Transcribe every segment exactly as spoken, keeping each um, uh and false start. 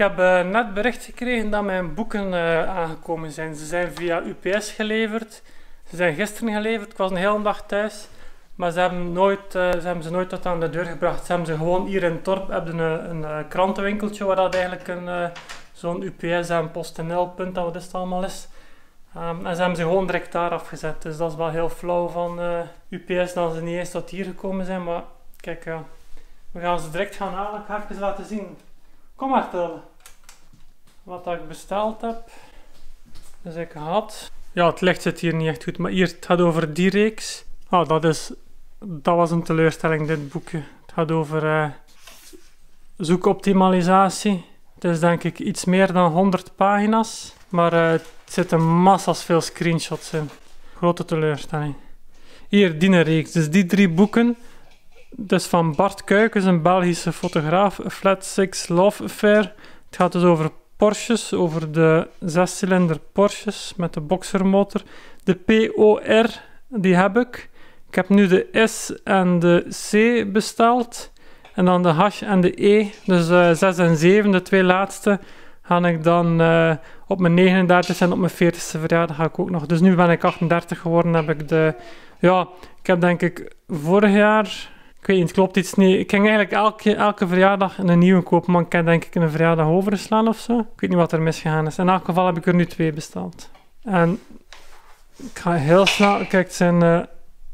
heb uh, net bericht gekregen dat mijn boeken uh, aangekomen zijn. Ze zijn via U P S geleverd. Ze zijn gisteren geleverd. Ik was een hele dag thuis. Maar ze hebben, nooit, uh, ze hebben ze nooit tot aan de deur gebracht. Ze hebben ze gewoon hier in het dorp hebben een, een, een krantenwinkeltje waar dat eigenlijk een, uh, zo'n U P S en PostNL punt dat wat is het allemaal is. Um, en ze hebben ze gewoon direct daar afgezet. Dus dat is wel heel flauw van uh, U P S dat ze niet eens tot hier gekomen zijn. Maar kijk, uh, we gaan ze direct gaan halen. Ik ga even laten zien. Kom maar, Til. Wat ik besteld heb. Dus ik had... Ja, het licht zit hier niet echt goed. Maar hier, het gaat over die reeks. Oh, dat is... Dat was een teleurstelling, dit boekje. Het gaat over uh, zoekoptimalisatie. Het is denk ik iets meer dan honderd pagina's. Maar uh, het zitten massas veel screenshots in. Grote teleurstelling. Hier, die reeks. Dus die drie boeken. Dus van Bart Kuikens, een Belgische fotograaf. A Flat Six Love Affair. Het gaat dus over Porsches. Over de zescilinder Porsches met de boxermotor. De P O R, die heb ik. Ik heb nu de S en de C besteld. En dan de H en de E. Dus uh, zes en zeven, de twee laatste, ga ik dan uh, op mijn negenendertigste en op mijn veertigste verjaardag ga ik ook nog. Dus nu ben ik achtendertig geworden. Heb ik de... Ja, ik heb denk ik vorig jaar... Ik weet niet, het klopt iets niet. Ik ging eigenlijk elke, elke verjaardag een nieuwe kopen, maar ik heb denk ik een verjaardag overgeslaan of zo. Ik weet niet wat er misgegaan is. In elk geval heb ik er nu twee besteld. En ik ga heel snel... Kijk, het zijn... Uh,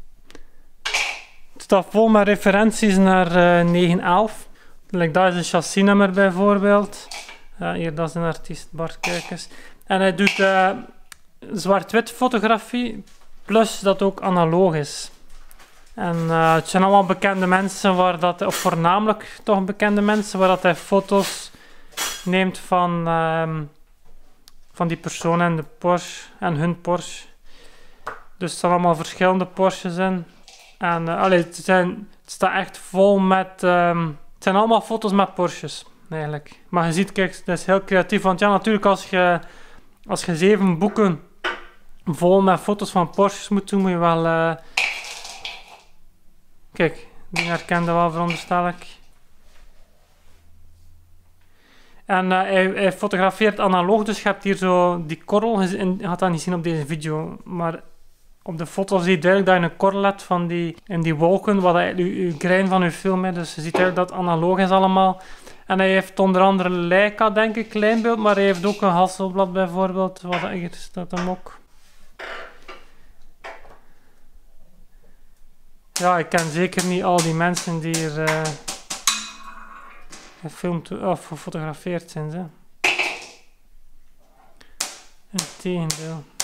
het staat vol met referenties naar uh, negen elf. Like, daar is een chassisnummer bijvoorbeeld. Uh, hier, dat is een artiest, Bart Kuikens. En hij doet uh, zwart-wit fotografie, plus dat ook analoog is. En uh, het zijn allemaal bekende mensen, waar dat, of voornamelijk toch bekende mensen, waar dat hij foto's neemt van, uh, van die persoon en de Porsche en hun Porsche. Dus er staan allemaal verschillende Porsches in. En uh, allee, het, zijn, het staat echt vol met... Um, het zijn allemaal foto's met Porsches, eigenlijk. Maar je ziet, kijk, dat is heel creatief. Want ja, natuurlijk, als je, als je zeven boeken vol met foto's van Porsches moet doen, moet je wel... Uh... Kijk, die herkende wel, veronderstel ik. En uh, hij, hij fotografeert analoog, dus je hebt hier zo die korrel. Je gaat dat niet zien op deze video, maar... Op de foto zie je duidelijk dat je een korrel hebt van die, in die wolken, wat eigenlijk je, je grein van je film is. Dus je ziet duidelijk dat het analoog is allemaal. En hij heeft onder andere Leica, denk ik, kleinbeeld, maar hij heeft ook een Hasselblad bijvoorbeeld. Wat hier staat hem ook. Ja, ik ken zeker niet al die mensen die hier uh, gefilmd of gefotografeerd zijn. Integendeel.